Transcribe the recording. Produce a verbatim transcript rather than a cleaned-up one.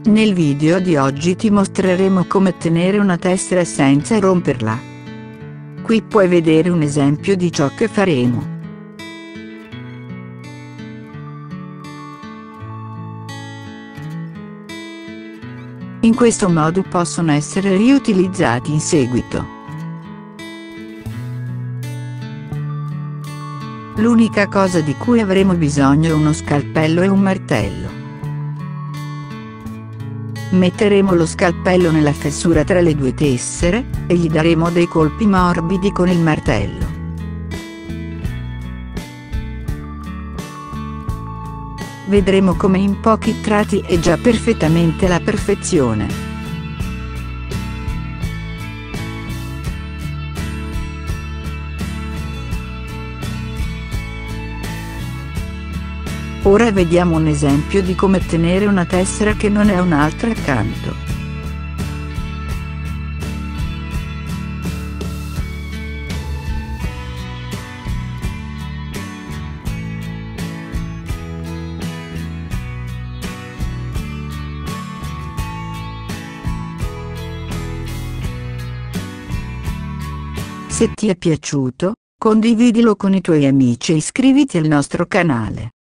Nel video di oggi ti mostreremo come tenere una tessera senza romperla. Qui puoi vedere un esempio di ciò che faremo. In questo modo possono essere riutilizzati in seguito. L'unica cosa di cui avremo bisogno è uno scalpello e un martello. Metteremo lo scalpello nella fessura tra le due tessere, e gli daremo dei colpi morbidi con il martello. Vedremo come in pochi tratti è già perfettamente alla perfezione. Ora vediamo un esempio di come tenere una tessera che non è un'altra accanto. Se ti è piaciuto, condividilo con i tuoi amici e iscriviti al nostro canale.